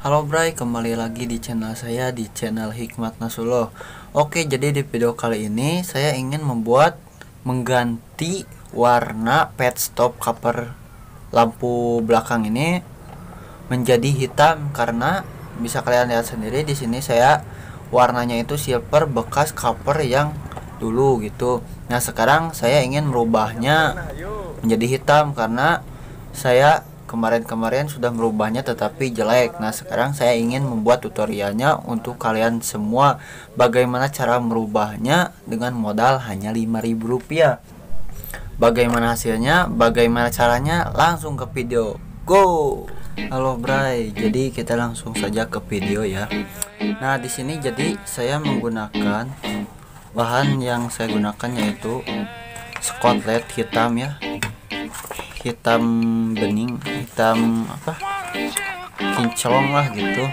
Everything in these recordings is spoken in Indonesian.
Halo Bray, kembali lagi di channel saya, di channel Hikmat Nasrullah. Oke, jadi di video kali ini saya ingin mengganti warna pit stop cover lampu belakang ini menjadi hitam, karena bisa kalian lihat sendiri di sini saya warnanya itu silver bekas cover yang dulu gitu. Nah, sekarang saya ingin merubahnya menjadi hitam karena saya kemarin sudah merubahnya tetapi jelek. Nah, sekarang saya ingin membuat tutorialnya untuk kalian semua, bagaimana cara merubahnya dengan modal hanya Rp5.000. Bagaimana hasilnya, bagaimana caranya, langsung ke video. Go. Halo Bray, jadi kita langsung saja ke video ya. Nah, di sini jadi saya menggunakan bahan yang saya gunakan yaitu Scotland hitam ya, hitam bening, hitam apa, kinclong lah gitu.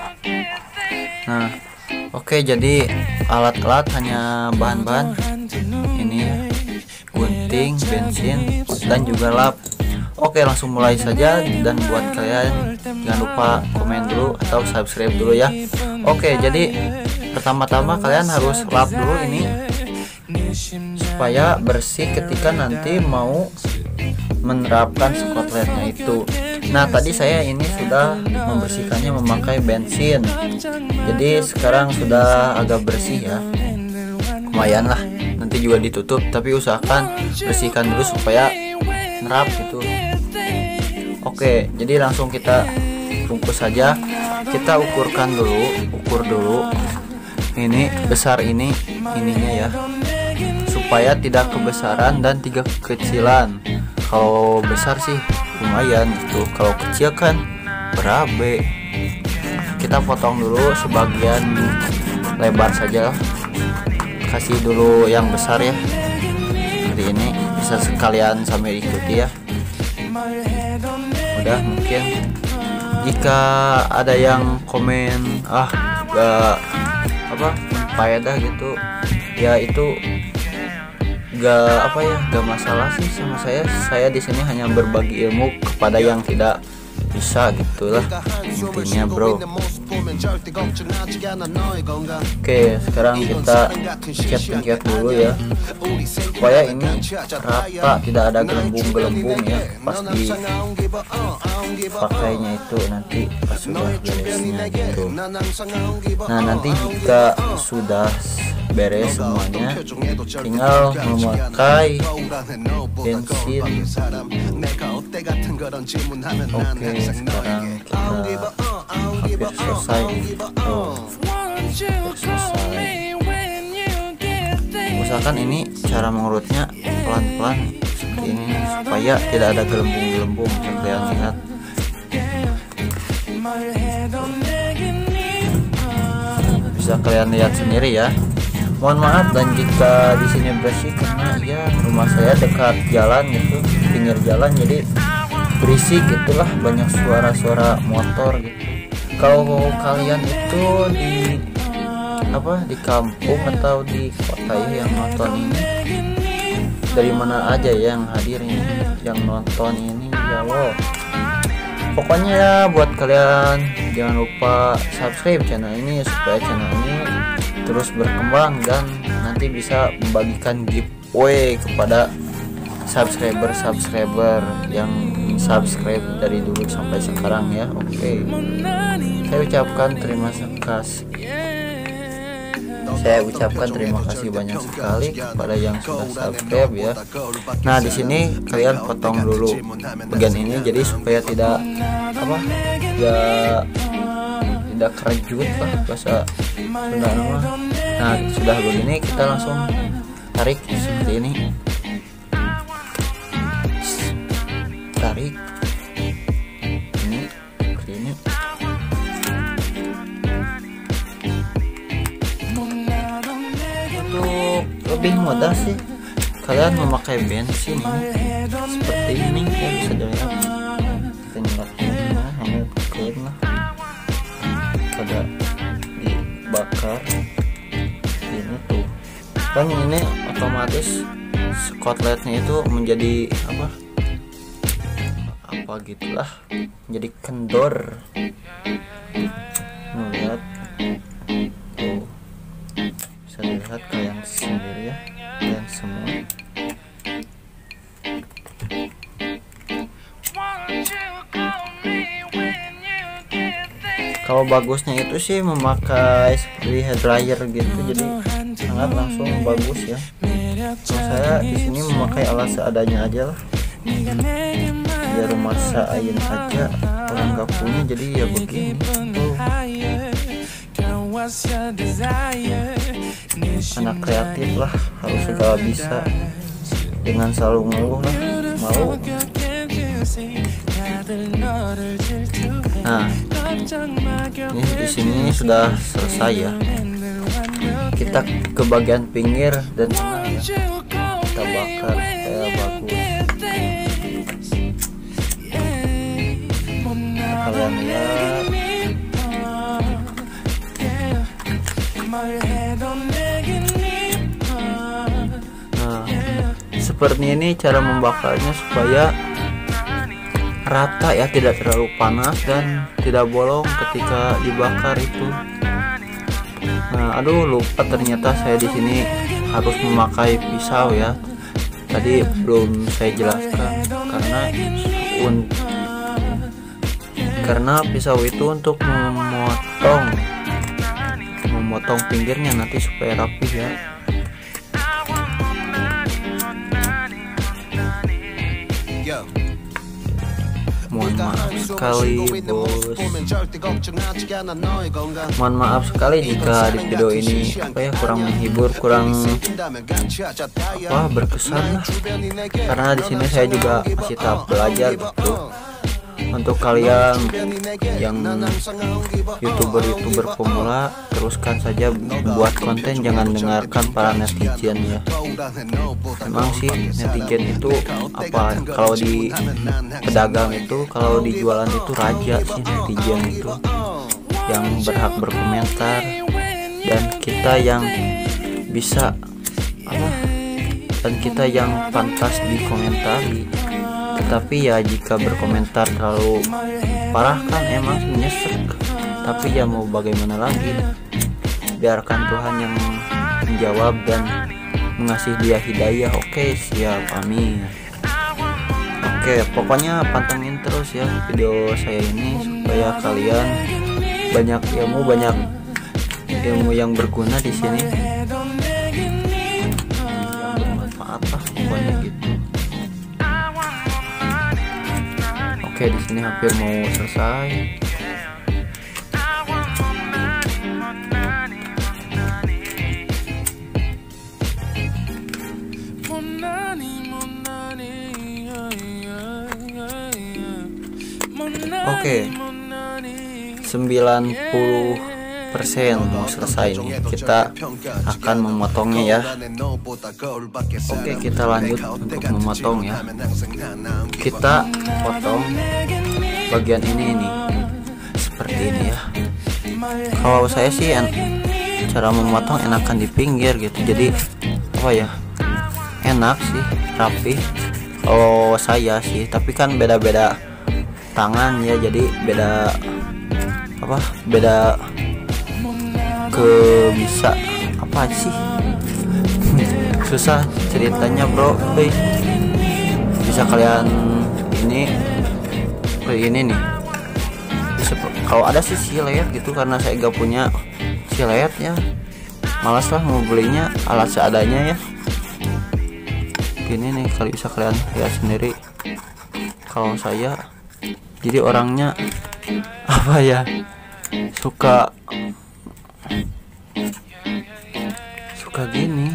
Nah, oke, jadi alat-alat hanya bahan-bahan ini ya, gunting, bensin, dan juga lap. Oke, langsung mulai saja, dan buat kalian jangan lupa komen dulu atau subscribe dulu ya. Oke, jadi pertama-tama kalian harus lap dulu ini supaya bersih ketika nanti mau menerapkan Scotlandnya itu. Nah, tadi saya ini sudah membersihkannya memakai bensin, jadi sekarang sudah agak bersih ya, lumayan lah. Nanti juga ditutup, tapi usahakan bersihkan dulu supaya nerap gitu. Oke, jadi langsung kita bungkus saja. Kita ukur dulu ini besar ininya ya, supaya tidak kebesaran dan tidak kekecilan. Kalau besar sih lumayan gitu, kalau kecil kan berabe. Kita potong dulu sebagian lebar saja, kasih dulu yang besar ya, seperti ini. Bisa sekalian sambil ikuti ya. Udah, mungkin jika ada yang komen gak faedah gitu ya, itu gak masalah sih sama saya di sini hanya berbagi ilmu kepada yang tidak bisa gitulah intinya, bro. Oke, sekarang kita pencet dulu ya, supaya ini rata, tidak ada gelembung-gelembung ya pas dipakainya itu, nanti pas sudah beresnya gitu. Nah, nanti jika sudah beres semuanya, tinggal memakai bensin. Oke, sekarang kita hampir selesai. Usahakan ini cara mengurutnya pelan-pelan seperti ini supaya tidak ada gelembung-gelembung, bisa kalian lihat. Bisa kalian lihat sendiri ya. Mohon maaf dan jika di sini bersih, karena ya rumah saya dekat jalan gitu, pinggir jalan, jadi berisik gitulah, banyak suara-suara motor gitu. Kalau kalian itu di kampung atau di kota ya yang nonton ini, dari mana aja yang hadir ini, yang nonton ini ya Allah. Pokoknya ya, buat kalian jangan lupa subscribe channel ini supaya channel ini terus berkembang dan nanti bisa membagikan giveaway kepada subscriber yang subscribe dari dulu sampai sekarang ya. Oke, saya ucapkan terima kasih banyak sekali kepada yang sudah subscribe ya. Nah, di sini kalian potong dulu bagian ini, jadi supaya tidak kerajut lah bahasa Sunda mah. Nah, sudah begini kita langsung tarik seperti ini. Tarik ini seperti ini. Untuk lebih mudah sih kalian memakai bensin ini seperti ini ya, bisa dilihat. Kita nyalakan hanya pakai lah, pada dibakar ini tuh, kan ini otomatis Scotlandnya itu menjadi apa gitulah, menjadi kendor. Lihat tuh, bisa dilihat kalian sendiri ya, kalian semua. Kalau bagusnya itu sih memakai seperti hair dryer gitu, jadi sangat langsung bagus ya. Kalau saya di sini memakai alat seadanya aja lah, biar masain aja, orang nggak punya jadi ya begini tuh. Anak kreatif lah, harus segala bisa, dengan selalu ngeluh lah, mau. Nah, ini di sini sudah selesai ya. Kita ke bagian pinggir dan tengah ya. Kita bakar supaya bagus. Kalian lihat. Nah, seperti ini cara membakarnya supaya rata ya, tidak terlalu panas dan tidak bolong ketika dibakar itu. Nah, aduh lupa ternyata saya di sini harus memakai pisau ya. Tadi belum saya jelaskan karena pisau itu untuk memotong pinggirnya nanti supaya rapi ya. Mohon maaf sekali bos, mohon maaf sekali jika di video ini kurang menghibur, kurang berkesan lah. Karena di sini saya juga masih tahap belajar gitu. Untuk kalian yang youtuber pemula, teruskan saja buat konten, jangan dengarkan para netizen ya. Memang sih netizen itu kalau di pedagang itu, kalau di jualan itu raja sih netizen itu, yang berhak berkomentar, dan kita yang bisa dan kita yang pantas dikomentari. Tetapi ya jika berkomentar terlalu parah kan emang nyesek, tapi ya mau bagaimana lagi, biarkan Tuhan yang menjawab dan mengasih dia hidayah. Oke, siap, amin. Oke, pokoknya pantengin terus ya video saya ini supaya kalian banyak ilmu yang berguna di sini, yang bermanfaat lah pokoknya gitu. Oke, di sini hampir mau selesai. Oke, 90% mau selesai nih. Kita akan memotongnya ya. Oke, kita lanjut untuk memotong ya. Kita potong bagian ini nih, seperti ini ya. Kalau saya sih cara memotong enakan di pinggir gitu, jadi enak sih, rapi. Kalau saya sih, tapi kan beda-beda tangan ya, jadi beda bisa apa sih susah ceritanya bro. Bisa kalian ini nih, kalau ada sih silet gitu, karena saya gak punya silet ya, malas lah mau belinya, alat seadanya ya. Gini nih, kali bisa kalian lihat sendiri. Kalau saya jadi orangnya suka gini,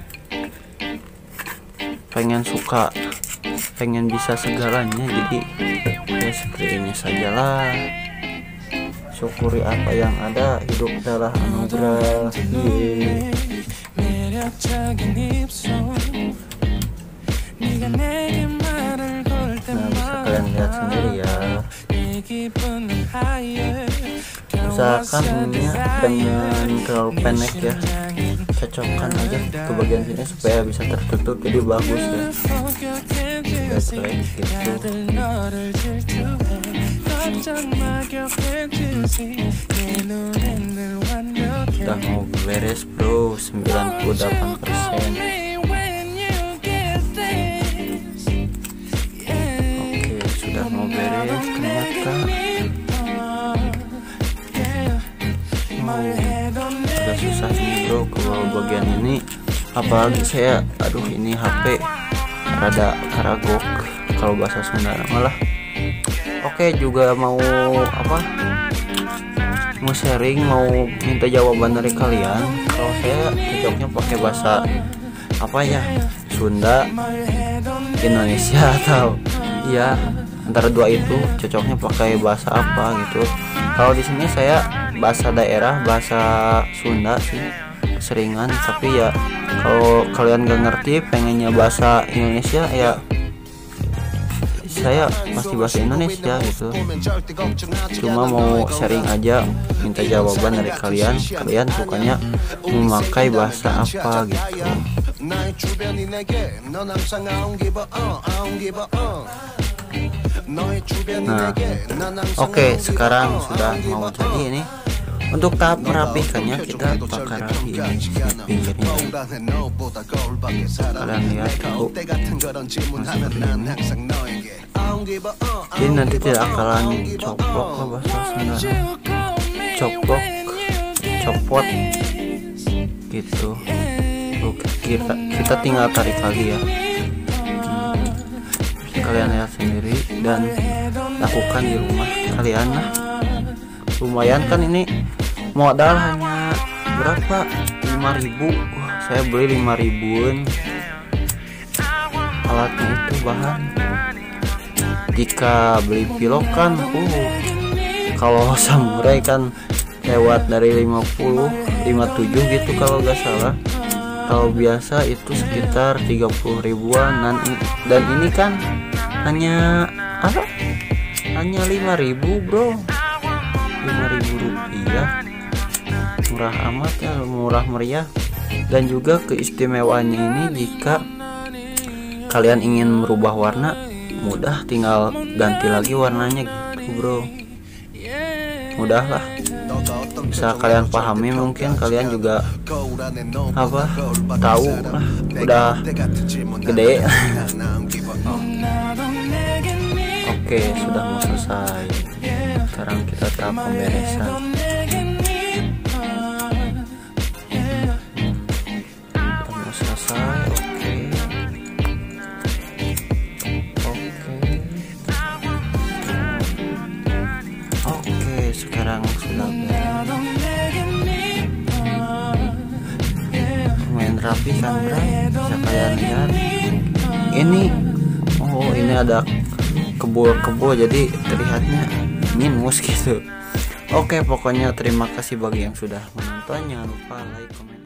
pengen bisa segalanya, jadi ya seperti ini sajalah. Syukuri apa yang ada, hidup adalah anugerah. Nah, bisa kalian lihat sendiri ya. Usahakan ininya dengan terlalu pendek ya, cocokkan aja ke bagian sini supaya bisa tertutup, jadi bagus ya. Tidak jelek gitu. Udah mau beres bro, 98%. Oke, sudah mau beres ternyata. Agak susah nih bro kalau bagian ini, apalagi saya, aduh ini HP rada karagok kalau bahasa Sunda malah. Oke, juga mau mau sharing, mau minta jawaban dari kalian. Kalau saya cocoknya pakai bahasa Sunda, Indonesia, atau ya antara dua itu cocoknya pakai bahasa apa gitu. Kalau di sini saya bahasa daerah, bahasa Sunda sih seringan, tapi ya kalau kalian gak ngerti pengennya bahasa Indonesia ya saya pasti bahasa Indonesia gitu. Cuma mau sharing aja, minta jawaban dari kalian, kalian sukanya memakai bahasa apa gitu. Nah, oke, sekarang sudah mau jadi ini. Untuk tahap merapikannya kita bakar rapi ini pinggirnya. Kalian lihat aku ini nanti tidak akan coplok apa bahasa Sunda, copot gitu. Oke, kita tinggal tarik lagi ya. Kalian lihat sendiri dan lakukan di rumah kalian. Nah, lumayan kan ini, modal hanya berapa, 5.000. Saya beli 5.000-an. Alatnya itu bahan, jika beli pilokan kalau samurai kan lewat dari 50 57 gitu kalau gak salah. Kalau biasa itu sekitar 30 ribuan. Dan ini kan hanya 5.000 bro, 5.000 rupiah, murah amat ya, murah meriah. Dan juga keistimewaannya ini, jika kalian ingin merubah warna, mudah, tinggal ganti lagi warnanya gitu bro, mudah lah. Bisa kalian pahami, mungkin kalian juga tahu lah, udah gede. Oke, sudah mau selesai. Sekarang kita tahap pemberesan. Sudah mau selesai. Oke, sekarang sudah lumayan rapi kan bro, bisa kalian lihat. Ini ada kebo-kebo, jadi terlihatnya minus gitu. Oke, pokoknya terima kasih bagi yang sudah menonton. Jangan lupa like, komen.